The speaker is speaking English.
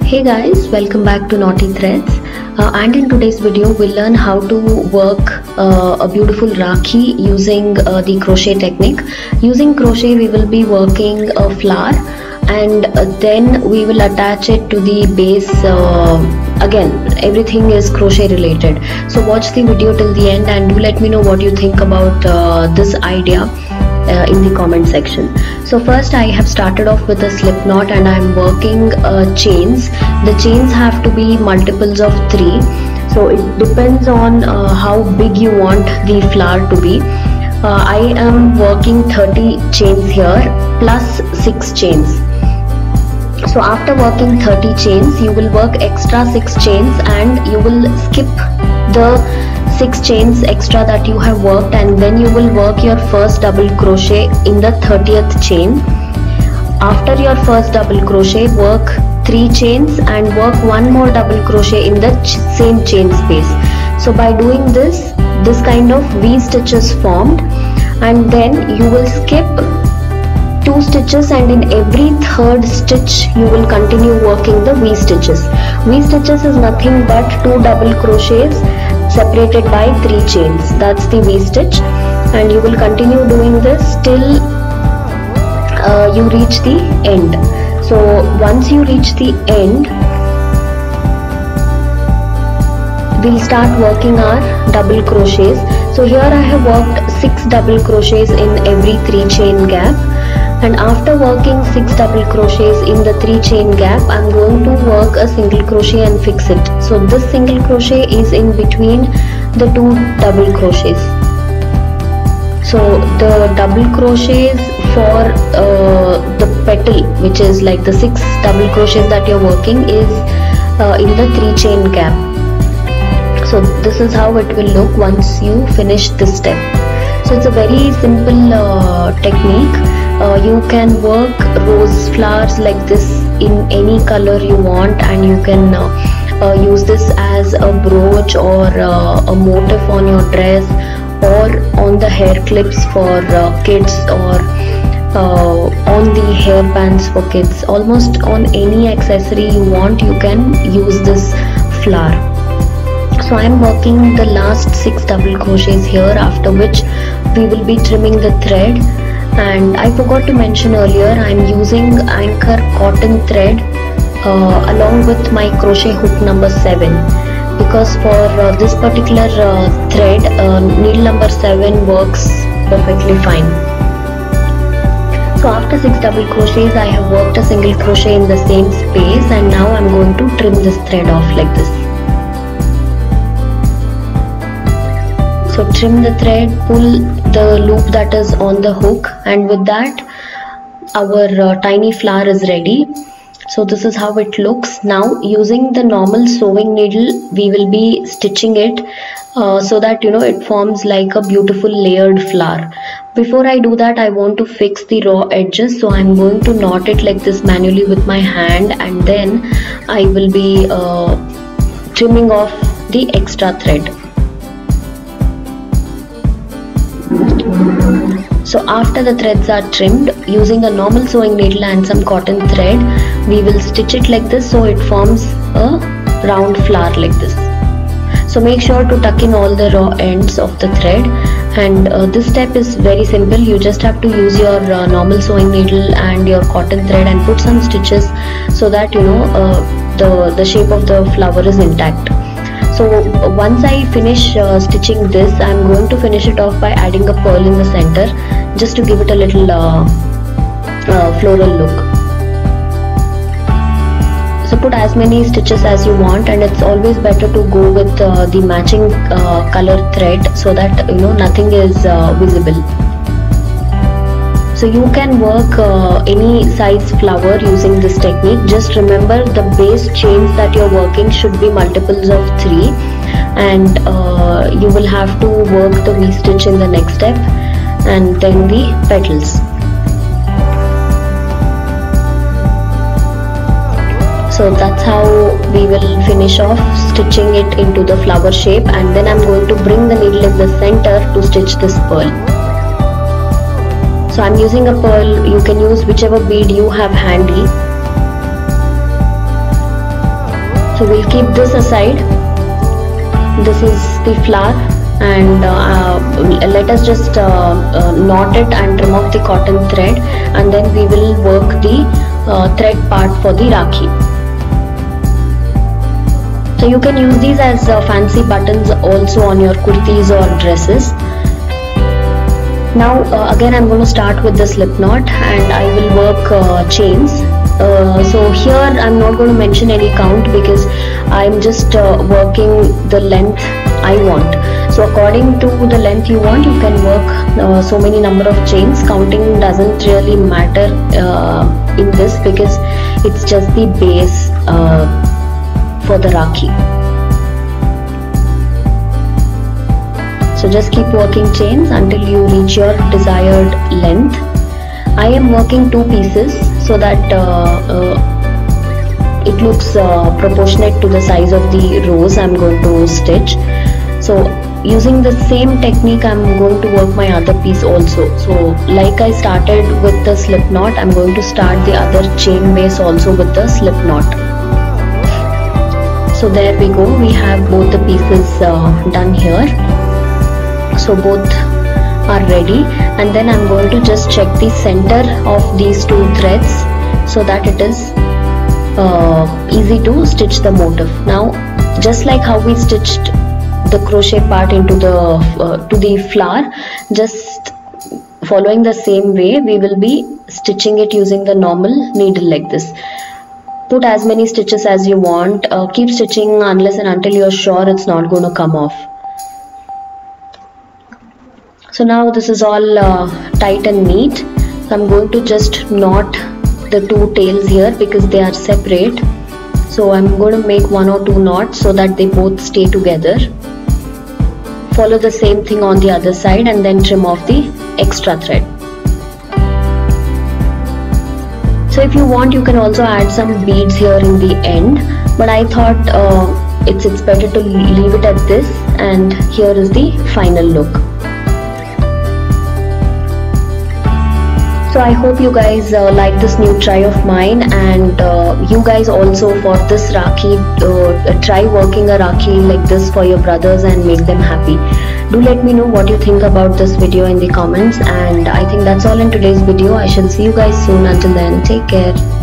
Hey guys, welcome back to Naughty Threads. And in today's video we'll learn how to work a beautiful Rakhi using the crochet technique. Using crochet we will be working a flower and then we will attach it to the base. Again, everything is crochet related, so watch the video till the end and do let me know what you think about this idea in the comment section. So first I have started off with a slip knot and I am working chains. The chains have to be multiples of 3, so it depends on how big you want the flower to be. I am working 30 chains here plus 6 chains. So after working 30 chains you will work extra 6 chains and you will skip the 6 chains extra that you have worked, and then you will work your first double crochet in the 30th chain. After your first double crochet, work 3 chains and work one more double crochet in the same chain space. So by doing this kind of V stitches formed, and then you will skip 2 stitches and in every third stitch you will continue working the V stitches. V stitches is nothing but 2 double crochets separated by 3 chains. That's the V stitch, and you will continue doing this till you reach the end. So once you reach the end, we'll start working our double crochets. So here I have worked 6 double crochets in every 3 chain gap, and after working 6 double crochets in the 3 chain gap, I'm going to work a single crochet and fix it. So this single crochet is in between the 2 double crochets. So the double crochets for the petal, which is like the 6 double crochets that you're working, is in the 3 chain gap. So this is how it will look once you finish this step. So it's a very simple technique. You can work rose flowers like this in any color you want, and you can use this as a brooch or a motif on your dress, or on the hair clips for kids, or on the hair bands for kids. Almost on any accessory you want, you can use this flower. So I am working the last 6 double crochets here, after which we will be trimming the thread. And I forgot to mention earlier, I am using Anchor cotton thread along with my crochet hook number 7, because for this particular thread, needle number 7 works perfectly fine. So after 6 double crochets I have worked a single crochet in the same space, and now I am going to trim this thread off like this. So trim the thread, pull the loop that is on the hook, and with that our tiny flower is ready. So this is how it looks. Now using the normal sewing needle we will be stitching it so that it forms like a beautiful layered flower. Before I do that, I want to fix the raw edges, so I'm going to knot it like this manually with my hand, and then I will be trimming off the extra thread. So after the threads are trimmed, using a normal sewing needle and some cotton thread, we will stitch it like this so it forms a round flower like this. So make sure to tuck in all the raw ends of the thread, and this step is very simple. You just have to use your normal sewing needle and your cotton thread and put some stitches so that the shape of the flower is intact. So once I finish stitching this, I am going to finish it off by adding a pearl in the center, just to give it a little floral look. So put as many stitches as you want, and it's always better to go with the matching color thread so that nothing is visible. So you can work any size flower using this technique. Just remember, the base chains that you're working should be multiples of 3, and you will have to work the V stitch in the next step, and then the petals. So that's how we will finish off stitching it into the flower shape, and then I'm going to bring the needle in the center to stitch this pearl. So I'm using a pearl. You can use whichever bead you have handy. So we'll keep this aside. This is the flower, and let us just knot it and trim off the cotton thread, and then we will work the thread part for the Rakhi. So you can use these as fancy buttons also on your kurtis or dresses. Now again I'm going to start with the slip knot, and I will work chains. So here I'm not going to mention any count because I'm just working the length I want. So according to the length you want, you can work so many number of chains. Counting doesn't really matter in this, because it's just the base for the Rakhi. So just keep working chains until you reach your desired length. I am working 2 pieces so that it looks proportionate to the size of the rows I'm going to stitch. So using the same technique I'm going to work my other piece also. So like I started with the slip knot, I'm going to start the other chain base also with the slip knot. So there we go, we have both the pieces done here. So both are ready, and then I'm going to just check the center of these 2 threads so that it is easy to stitch the motif. Now just like how we stitched the crochet part into the to the flower, just following the same way we will be stitching it using the normal needle like this. Put as many stitches as you want, keep stitching unless and until you're sure it's not going to come off. So now this is all tight and neat. So I'm going to just knot the 2 tails here because they are separate. So I'm going to make 1 or 2 knots so that they both stay together. Follow the same thing on the other side and then trim off the extra thread. So if you want, you can also add some beads here in the end, but I thought it's better to leave it at this, and here is the final look. So I hope you guys like this new try of mine, and you guys also for this Rakhi try working a Rakhi like this for your brothers and make them happy. Do let me know what you think about this video in the comments, and I think that's all in today's video. I shall see you guys soon. Until then, take care.